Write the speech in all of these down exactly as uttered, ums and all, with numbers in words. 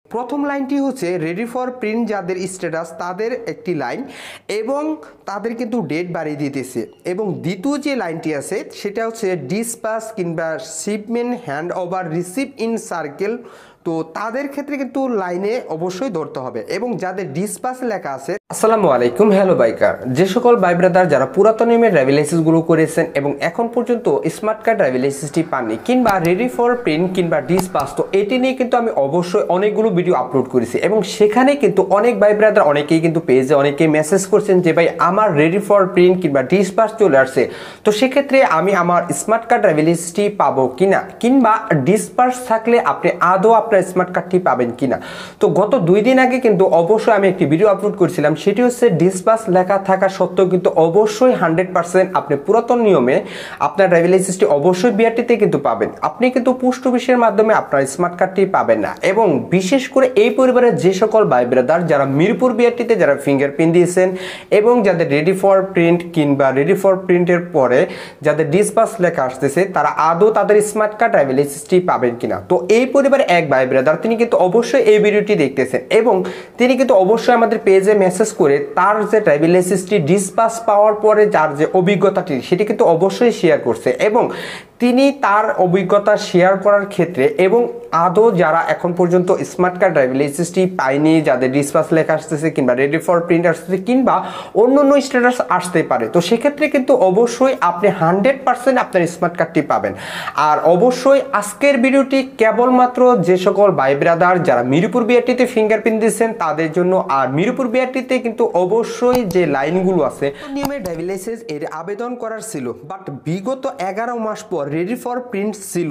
প্রথম লাইনটি হচ্ছে রেডি ফর প্রিন্ট, যাদের স্ট্যাটাস তাদের একটি লাইন এবং তাদের কিন্তু ডেট বাড়িয়ে দিতেছে। এবং দ্বিতীয় যে লাইনটি আছে সেটা হচ্ছে ডিসপাস কিংবা shipment hand over receive in circle, তো তাদের ক্ষেত্রে কিন্তু লাইনে অবশ্যই ধরতে হবে। এবং যাদের ডিসপাস লেখা আছে, আসসালামু আলাইকুম, হ্যালো বাইকার, যে সকল ভাই ব্রাদার যারা পুরাতন নিয়মের ড্রাইভিং লাইসেন্সগুলো করেছেন এবং এখন পর্যন্ত স্মার্ট কার্ড ড্রাইভিং লাইসেন্সটি পাননি কিংবা রেডি ফর প্রিন্ট কিংবা ডিসপাস, তো এটি নিয়ে কিন্তু আমি অবশ্যই অনেকগুলো ভিডিও আপলোড করেছি এবং সেখানে কিন্তু অনেক ভাই ব্রাদার অনেকেই কিন্তু পেজে অনেকেই মেসেজ করছেন যে ভাই আমার রেডি ফর প্রিন্ট কিংবা ডিসপাস চলে আসছে, তো সেক্ষেত্রে আমি আমার স্মার্ট কার্ড ড্রাইভিং লাইসেন্সটি পাবো কিনা কিংবা ডিসপাস থাকলে আপনি আদৌ আপনার স্মার্ট কার্ডটি পাবেন কিনা। তো গত দুই দিন আগে কিন্তু অবশ্যই আমি একটি ভিডিও আপলোড করেছিলাম, সেটি হচ্ছে ডিসপাস লেখা থাকা সত্ত্বেও কিন্তু অবশ্যই হান্ড্রেড পার্সেন্ট আপনি পুরাতন নিয়মে আপনার ড্রাইভিং লাইসেন্সটি অবশ্যই বিআরটিতে কিন্তু পাবেন, আপনি কিন্তু পোস্ট অফিসের মাধ্যমে আপনার স্মার্ট কার্ডটি পাবেন না। এবং বিশেষ করে এই পরিবারের যে সকল ভাই ব্রাদার যারা মিরপুর বিআরটিতে যারা ফিঙ্গারপ্রিন্ট দিয়েছেন এবং যাদের রেডি ফর প্রিন্ট কিংবা রেডি ফর প্রিন্টের পরে যাদের ডিসপাস লেখা আসতেছে, তারা আদৌ তাদের স্মার্ট কার্ড ড্রাইভিং লাইসেন্সটি পাবেন কিনা। তো এই পরিবারের এক ভাই ব্রাদার তিনি কিন্তু অবশ্যই এই ভিডিওটি দেখতেছেন এবং তিনি কিন্তু অবশ্যই আমাদের পেজে মেসেজ করে তার যে ড্রাইভিং লাইসেন্সটি ডিসপাস পাওয়ার পরে যার যে অভিজ্ঞতাটি সেটি কিন্তু অবশ্যই শেয়ার করছে। এবং তিনি তার অভিজ্ঞতা শেয়ার করার ক্ষেত্রে এবং আদৌ যারা এখন পর্যন্ত স্মার্ট কার্ড ড্রাইভিং লাইসেন্সটি পায়নি, যাদের ডিসপাস লেখা আসতেছে কিংবা রেডি ফর প্রিন্ট আসতেছে কিংবা অন্য অন্য স্ট্যাটাস আসতে পারে, তো সেক্ষেত্রে কিন্তু অবশ্যই আপনি হান্ড্রেড পার্সেন্ট আপনার স্মার্ট কার্ডটি পাবেন। আর অবশ্যই আজকের ভিডিওটি কেবলমাত্র যে সকল ভাই ব্রাদার যারা মিরপুর বিআরটিতে ফিঙ্গারপ্রিন্ট দিচ্ছেন তাদের জন্য। আর মিরপুর বিআরটিতে কিন্তু অবশ্যই যে লাইনগুলো আছে নিয়মে ড্রাইভিং লাইসেন্স এর আবেদন করার ছিল, বাট বিগত এগারো মাস পর রেডি ফর প্রিন্ট ছিল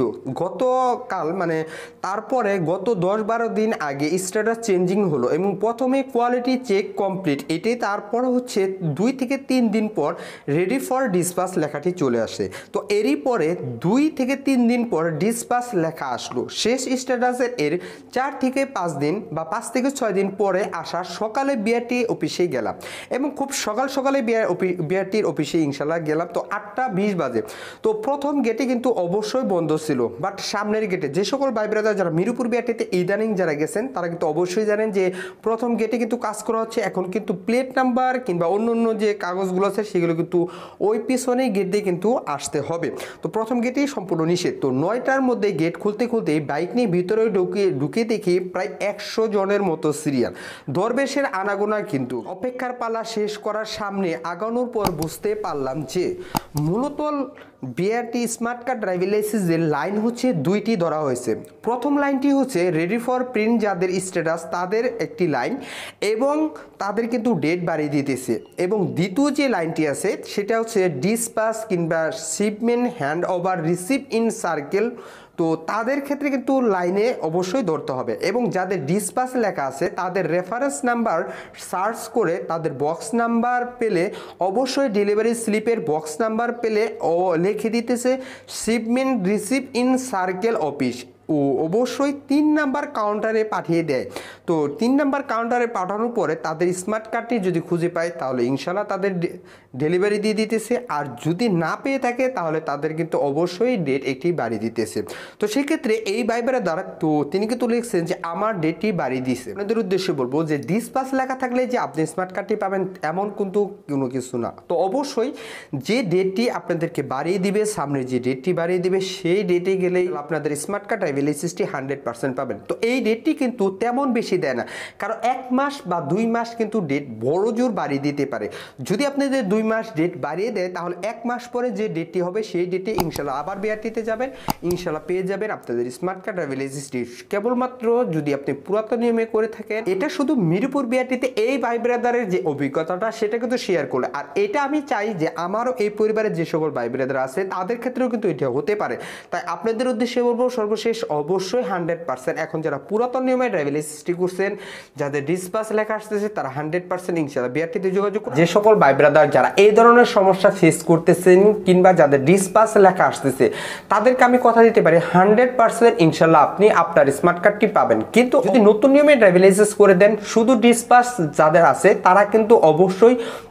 গতকাল, মানে তারপরে গত দশ বারো দিন আগে স্ট্যাটাস চেঞ্জিং হলো এবং প্রথমে কোয়ালিটি চেক কমপ্লিট এটি, তারপর হচ্ছে দুই থেকে তিন দিন পর রেডি ফর ডিসপাস লেখাটি চলে আসে। তো এরই পরে দুই থেকে তিন দিন পর ডিসপাস লেখা আসলো, শেষ স্ট্যাটাসের এর চার থেকে পাঁচ দিন বা পাঁচ থেকে ছয় দিন পরে আসা সকালে বিআরটি অফিসে গেলাম এবং খুব সকাল সকালে বিআরটির অফিসে ইনশাল্লাহ গেলাম। তো আটটা বিশ বাজে, তো প্রথম গেটে কিন্তু অবশ্যই বন্ধ ছিল, বাট সামনের গেটে যে সকল ভাই ব্রাদার যারা মিরপুর বিআরটিতে ইদানিং যারা গেছেন তারা কিন্তু অবশ্যই জানেন যে প্রথম গেটে কিন্তু কাজ করা হচ্ছে। এখন কিন্তু প্লেট নাম্বার কিংবা অন্য অন্য যে কাগজগুলো আছে সেগুলো কিন্তু ওই পিছনেই গেট দিয়ে কিন্তু আসতে হবে। তো প্রথম গেটেই সম্পূর্ণ নিষেধ। তো নয়টার মধ্যে গেট খুলতে খুলতে বাইক নিয়ে ভিতরে ঢুকে ঢুকে দেখি প্রায় একশো জনের মতো সিরিয়াল, দরবেশের আনাগোনা, কিন্তু অপেক্ষার পালা শেষ করার সামনে আগানোর পর বুঝতে পারলাম যে মূলত বিআরটি স্মার্ট কার্ড ড্রাইভিং লাইসেন্সের লাইন হচ্ছে দুইটি ধরা হয়েছে। প্রথম লাইনটি হচ্ছে রেডি ফর প্রিন্ট, যাদের স্ট্যাটাস তাদের একটি লাইন এবং তাদের কিন্তু ডেট বাড়িয়ে দিতেছে। এবং দ্বিতীয় যে লাইনটি আছে সেটা হচ্ছে ডিসপাস কিংবা shipment hand over receive in circle, তো তাদের ক্ষেত্রে কিন্তু লাইনে অবশ্যই ধরতে হবে। এবং যাদের ডিসপাস লেখা আছে তাদের রেফারেন্স নাম্বার সার্চ করে তাদের বক্স নাম্বার পেলে অবশ্যই ডেলিভারি স্লিপের বক্স নাম্বার পেলে ও লিখে দিতেছে shipment receive in circle office, ও অবশ্যই তিন নাম্বার কাউন্টারে পাঠিয়ে দেয়। তো তিন নাম্বার কাউন্টারে পাঠানোর পরে তাদের স্মার্ট কার্ডটি যদি খুঁজে পায় তাহলে ইনশাল্লাহ তাদের ডেলিভারি দিয়ে দিতেছে, আর যদি না পেয়ে থাকে তাহলে তাদের কিন্তু অবশ্যই ডেট একটি বাড়িয়ে দিতেছে। তো সেক্ষেত্রে এই ভাইবের দ্বারা তো তিনি কিন্তু লিখছেন যে আমার ডেটটি বাড়িয়ে দিয়েছে। আপনাদের উদ্দেশ্যে বলবো যে ডিসপাস লেখা থাকলে যে আপনি স্মার্ট কার্ডটি পাবেন এমন কিন্তু কোনো কিছু না। তো অবশ্যই যে ডেটটি আপনাদেরকে বাড়িয়ে দিবে, সামনে যে ডেটটি বাড়িয়ে দিবে সেই ডেটে গেলেই আপনাদের স্মার্ট কার্ড ড্রাইভিং লাইসেন্সটি হান্ড্রেড পার্সেন্ট পাবেন। তো এই ডেটটি কিন্তু তেমন বেশি দেয় না, কারণ এক মাস বা দুই মাস কিন্তু ডেট বড় জোর বাড়িয়ে দিতে পারে। যদি আপনাদের দুই মাস ডেট বাড়িয়ে দেয় তাহলে এক মাস পরে যে ডেটটি হবে সেই ডেটে ইনশাল্লাহ আবার বিআরটিতে যাবেন, ইনশাল্লাহ পেয়ে যাবেন আপনাদের স্মার্ট কার্ড ড্রাইভিং লাইসেন্সটি। কেবলমাত্র যদি আপনি পুরাতন নিয়মে করে থাকেন, এটা শুধু মিরপুর বিআরটিতে এই ভাই ব্রাদারের যে অভিজ্ঞতাটা সেটা কিন্তু শেয়ার করলে, আর এটা আমি চাই যে আমারও এই পরিবারের যে সকল ভাই ব্রাদার আছে তাদের ক্ষেত্রেও কিন্তু এটা হতে পারে। তাই আপনাদের উদ্দেশ্যে বলবো সর্বশেষ অবশ্যই হান্ড্রেড পার্সেন্ট এখন যারা পুরাতন নিয়মে ড্রাইভিং লাইসেন্সটি করছেন, যাদের ডিসপাস লেখা আসতেছে তারা হান্ড্রেড পার্সেন্ট ইনশাল্লাহ বিআরটিতে যোগাযোগ করুন। যে সকল ভাই ব্রাদার যারা এই ধরনের সমস্যা ফেস করতেছেন কিংবা যাদের ডিসপাস লেখা আসতেছে তাদেরকে আমি কথা দিতে পারি হান্ড্রেড পার্সেন্ট ইনশাল্লাহ আপনি আপনার স্মার্ট কার্ডটি পাবেন। কিন্তু যদি নতুন নিয়মে ড্রাইভিং লাইসেন্স করে দেন, শুধু ডিসপাস যাদের আছে তারা কিন্তু অবশ্যই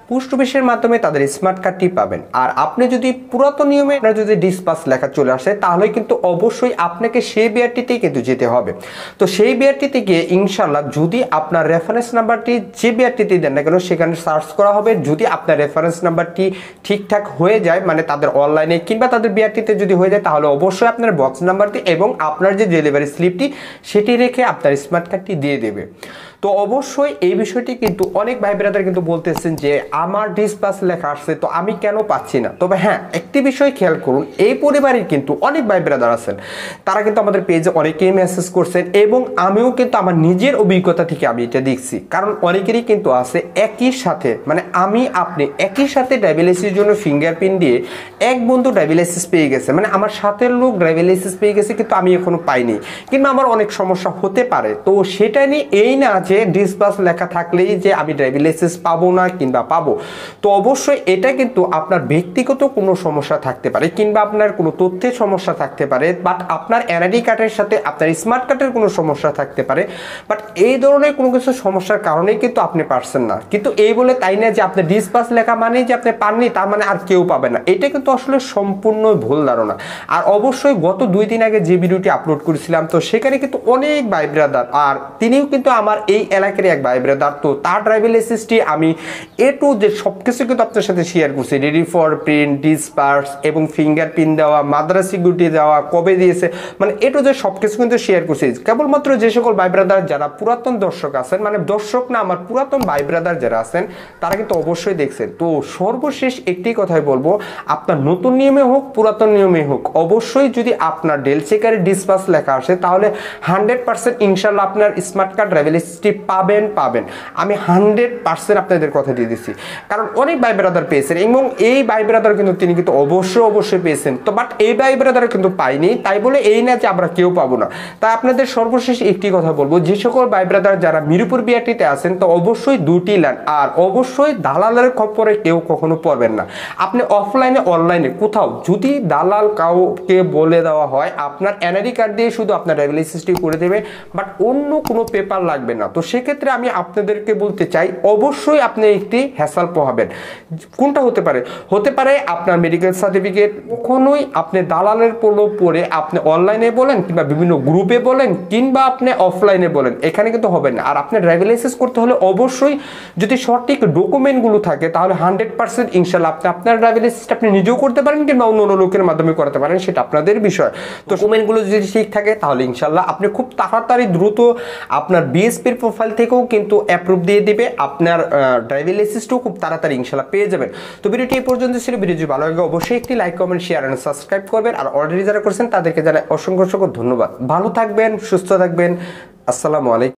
পোস্ট অফিসের মাধ্যমে তাদের স্মার্ট কার্ডটি পাবেন। আর আপনি যদি পুরাতন নিয়মে আপনার যদি ডিসপাস লেখা চলে আসে তাহলে কিন্তু অবশ্যই আপনাকে সেই বিআরটিতেই কিন্তু যেতে হবে। তো সেই বিআরটিতে গিয়ে ইনশাল্লাহ যদি আপনার রেফারেন্স নাম্বারটি যে বিআরটিতে দেন না কেন সেখানে সার্চ করা হবে, যদি আপনার রেফারেন্স নাম্বারটি ঠিকঠাক হয়ে যায় মানে তাদের অনলাইনে কিংবা তাদের বিআরটিতে যদি হয়ে যায় তাহলে অবশ্যই আপনার বক্স নাম্বারটি এবং আপনার যে ডেলিভারি স্লিপটি সেটি রেখে আপনার স্মার্ট কার্ডটি দিয়ে দেবে। তো অবশ্যই এই বিষয়টি কিন্তু অনেক ভাই ব্রাদার কিন্তু বলতেছেন যে আমার ডিসপাস লেখা আসছে তো আমি কেন পাচ্ছি না। তবে হ্যাঁ, একটি বিষয় খেয়াল করুন, এই পরিবারের কিন্তু অনেক ভাই ব্রাদার আছেন, তারা কিন্তু আমাদের পেজে অনেকেই মেসেজ করছেন এবং আমিও কিন্তু আমার নিজের অভিজ্ঞতা থেকে আমি এটা দেখছি। কারণ অনেকেরই কিন্তু আছে একই সাথে মানে আমি আপনি একই সাথে ড্রাইভিং লাইসেন্সের জন্য ফিঙ্গারপ্রিন্ট দিয়ে এক বন্ধু ড্রাইভিং লাইসেন্স পেয়ে গেছে, মানে আমার সাথের লোক ড্রাইভিং লাইসেন্স পেয়ে গেছে কিন্তু আমি এখনো পাইনি কিংবা আমার অনেক সমস্যা হতে পারে। তো সেটা নিয়ে এই না যে ডিসপাস লেখা থাকলেই যে আমি ড্রাইভিং লাইসেন্স পাবো না কিংবা পাবো। তো অবশ্যই এটা কিন্তু আপনার ব্যক্তিগত কোনো সমস্যা থাকতে পারে কিংবা আপনার কোনো তথ্যের সমস্যা থাকতে পারে, বাট আপনার এনআইডি কার্ডের সাথে আপনার স্মার্ট কার্ডের কোনো সমস্যা থাকতে পারে, বাট এই ধরনের কোনো কিছু সমস্যার কারণেই কিন্তু আপনি পারছেন না। কিন্তু এই বলে তাই না যে আপনি ডিসপাস লেখা মানেই যে আপনি পাননি তার মানে আর কেউ পাবে না, এটা কিন্তু আসলে সম্পূর্ণ ভুল ধারণা। আর অবশ্যই গত দুই দিন আগে যে ভিডিওটি আপলোড করেছিলাম তো সেখানে কিন্তু অনেক ভাই ব্রাদার, আর তিনিও কিন্তু আমার এই এলাকার এক ভাই ব্রাদার, তো তার ড্রাইভিং লাইসেন্সটি আমি এ টু যে সব কিছু কিন্তু আপনার সাথে শেয়ার করছি, রেডি ফর প্রিন্ট, ডিসপাস এবং ফিঙ্গার প্রিন্ট দেওয়া, মাদ্রাস সিকিউরিটি দেওয়া, কবে দিয়েছে, মানে এ টু যে সব কিছু কিন্তু শেয়ার করছি। কেবলমাত্র যে সকল ভাই ব্রাদার যারা পুরাতন দর্শক আছেন, মানে দর্শক না আমার পুরাতন ভাই ব্রাদার যারা আছেন তারা কিন্তু অবশ্যই দেখছেন। তো সর্বশেষ একটি কথাই বলবো, আপনার নতুন নিয়মে হোক পুরাতন নিয়মে হোক, অবশ্যই যদি আপনার ডেল চেকারে ডিসপাস লেখা আসে তাহলে হান্ড্রেড পার্সেন্ট ইনশাল্লাহ আপনার স্মার্ট কার্ড ড্রাইভিং লাইসেন্সটি পাবেন পাবেন আমি হান্ড্রেড পার্সেন্ট আপনাদের কথা দিয়ে দিচ্ছি। কারণ অনেক ভাই ব্রাদার পেয়েছেন এবং এই ভাই ব্রাদার কিন্তু তিনি কিন্তু অবশ্যই অবশ্যই পেয়েছেন, তো বাট এই ভাই ব্রাদার কিন্তু পাইনি, তাই বলে এই না যে আমরা কেউ পাবো না। তাই আপনাদের সর্বশেষ একটি কথা বলবো, যে সকল ভাই ব্রাদার যারা মিরপুর বিআরটিতে আছেন তো অবশ্যই দুটি লাইন, আর অবশ্যই দালালের খপ্পরে কেউ কখনো পড়বেন না। আপনি অফলাইনে অনলাইনে কোথাও যদি দালাল কাউকে বলে দেওয়া হয় আপনার এনআইডি কার্ড দিয়ে শুধু আপনার ড্রাইভিং লাইসেন্সটি করে দেবে, বাট অন্য কোনো পেপার লাগবে না, তো সেক্ষেত্রে আমি আপনাদেরকে বলতে চাই অবশ্যই আপনি একটি হ্যাসাল পোহাবেন। কোনটা হতে পারে? হতে পারে আপনার মেডিকেল সার্টিফিকেট। কখনোই আপনি দালালের প্রলোভ পড়ে আপনি অনলাইনে বলেন কিংবা বিভিন্ন গ্রুপে বলেন কিংবা আপনি অফলাইনে বলেন, এখানে কিন্তু হবে না। আর আপনি ড্রাইভিং লাইসেন্স করতে হলে অবশ্যই যদি সঠিক ডকুমেন্টগুলো থাকে তাহলে হান্ড্রেড পার্সেন্ট ইনশাল্লাহ আপনি আপনার ড্রাইভিং লাইসেন্সটা আপনি নিজেও করতে পারেন কিংবা অন্য অন্য লোকের মাধ্যমে করাতে পারেন, সেটা আপনাদের বিষয়। তো ডকুমেন্টগুলো যদি ঠিক থাকে তাহলে ইনশাল্লাহ আপনি খুব তাড়াতাড়ি দ্রুত আপনার বিএসপির প্রোফাইল থেকেও কিন্তু অ্যাপ্রুভ দিয়ে দিবে, আপনার ড্রাইভিং লাইসেন্সটাও খুব তাড়াতাড়ি ইনশাল্লাহ পেয়ে যাবেন। তো ভিডিওটি এই পর্যন্ত ছিল। ভিডিও যদি ভালো লাগে অবশ্যই একটি like, comment, share and subscribe করবেন। আর অলরেডি যারা করছেন তাদেরকে জানাই অসংখ্য অসংখ্য ধন্যবাদ। ভালো থাকবেন, সুস্থ থাকবেন। আসসালামু আলাইকুম।